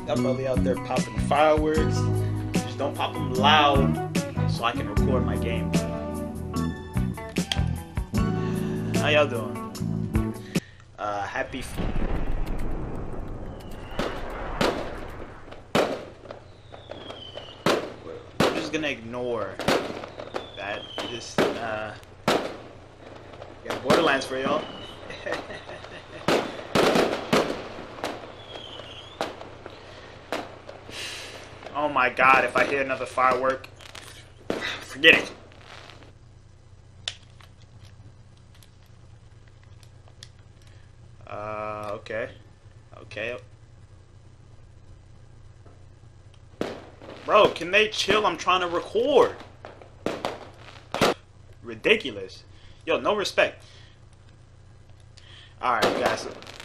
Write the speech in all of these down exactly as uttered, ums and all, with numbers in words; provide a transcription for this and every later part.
That brother out there popping fireworks. Just don't pop them loud so I can record my game. How y'all doing? Uh, happy. I'm just gonna ignore that. Just uh, got Borderlands for y'all. Oh my god, if I hit another firework, forget it. Uh, okay. Okay. Bro, can they chill? I'm trying to record. Ridiculous. Yo, no respect. Alright, guys.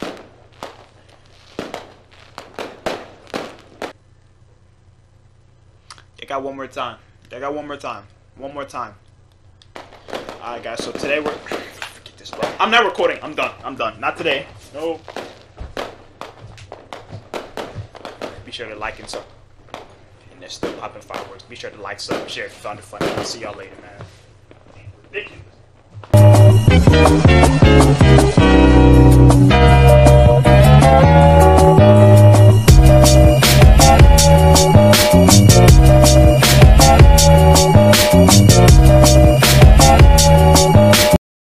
I got one more time. I got one more time. One more time. Alright, guys. So today we're... Forget this, bro. I'm not recording. I'm done. I'm done. Not today. No. Be sure to like and sub. And they're still popping fireworks. Be sure to like, sub, share if you found it funny. I'll see y'all later, man. Ridiculous.